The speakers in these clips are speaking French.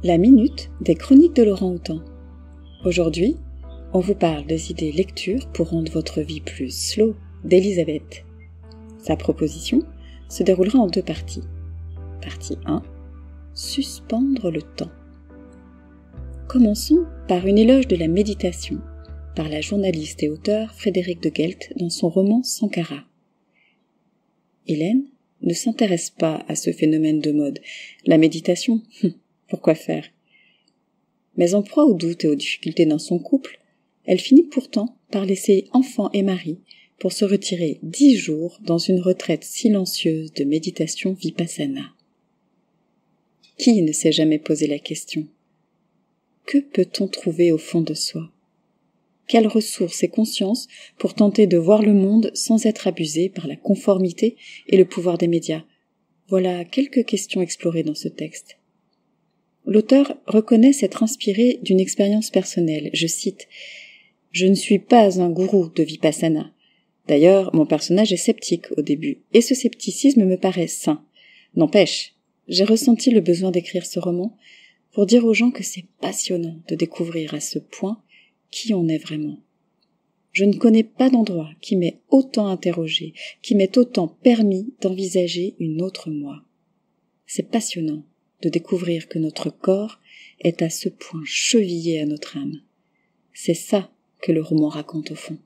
La minute des chroniques de l'orang-outan. Aujourd'hui, on vous parle des idées lecture pour rendre votre vie plus slow d'Elisabeth. Sa proposition se déroulera en 2 parties. Partie 1. Suspendre le temps. Commençons par une éloge de la méditation, par la journaliste et auteure Frédérique de Gelt dans son roman Sankara. Hélène ne s'intéresse pas à ce phénomène de mode. La méditation, pourquoi faire ? Mais en proie aux doutes et aux difficultés dans son couple, elle finit pourtant par laisser enfant et mari pour se retirer 10 jours dans une retraite silencieuse de méditation vipassana. Qui ne s'est jamais posé la question ? Que peut-on trouver au fond de soi ? Quelles ressources et conscience pour tenter de voir le monde sans être abusé par la conformité et le pouvoir des médias ? Voilà quelques questions explorées dans ce texte. L'auteur reconnaît s'être inspiré d'une expérience personnelle. Je cite « Je ne suis pas un gourou de Vipassana. D'ailleurs, mon personnage est sceptique au début, et ce scepticisme me paraît sain. N'empêche, j'ai ressenti le besoin d'écrire ce roman pour dire aux gens que c'est passionnant de découvrir à ce point qui on est vraiment. Je ne connais pas d'endroit qui m'ait autant interrogé, qui m'ait autant permis d'envisager une autre moi. C'est passionnant de découvrir que notre corps est à ce point chevillé à notre âme. C'est ça que le roman raconte au fond.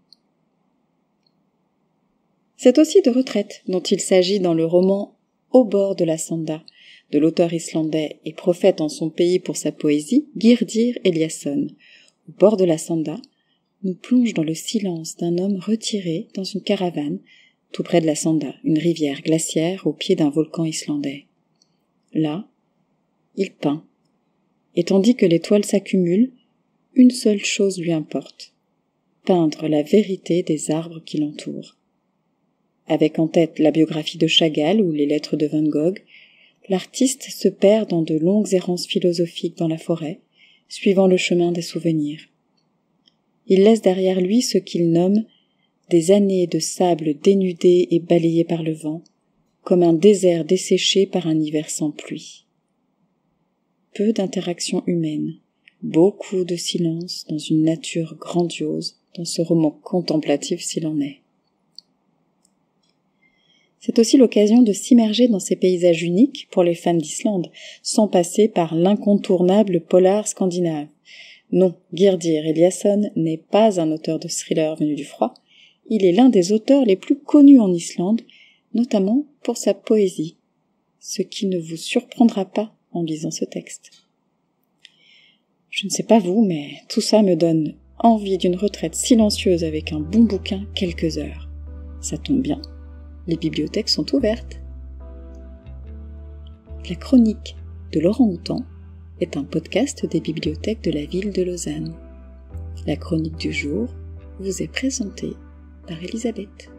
C'est aussi de retraite dont il s'agit dans le roman Au bord de la Sanda, de l'auteur islandais et prophète en son pays pour sa poésie, Gyrðir Elíasson. Au bord de la Sanda, nous plonge dans le silence d'un homme retiré dans une caravane, tout près de la Sanda, une rivière glaciaire au pied d'un volcan islandais. Là, il peint, et tandis que les toiles s'accumulent, une seule chose lui importe, peindre la vérité des arbres qui l'entourent. Avec en tête la biographie de Chagall ou les lettres de Van Gogh, l'artiste se perd dans de longues errances philosophiques dans la forêt, suivant le chemin des souvenirs. Il laisse derrière lui ce qu'il nomme des années de sable dénudé et balayé par le vent, comme un désert desséché par un hiver sans pluie. Peu d'interactions humaines, beaucoup de silence dans une nature grandiose, dans ce roman contemplatif s'il en est. C'est aussi l'occasion de s'immerger dans ces paysages uniques pour les fans d'Islande, sans passer par l'incontournable polar scandinave. Non, Gyrðir Elíasson n'est pas un auteur de thriller venu du froid, il est l'un des auteurs les plus connus en Islande, notamment pour sa poésie, ce qui ne vous surprendra pas en lisant ce texte. Je ne sais pas vous, mais tout ça me donne envie d'une retraite silencieuse avec un bon bouquin quelques heures. Ça tombe bien, les bibliothèques sont ouvertes. La chronique de l'orang-outan est un podcast des bibliothèques de la ville de Lausanne. La chronique du jour vous est présentée par Elisabeth.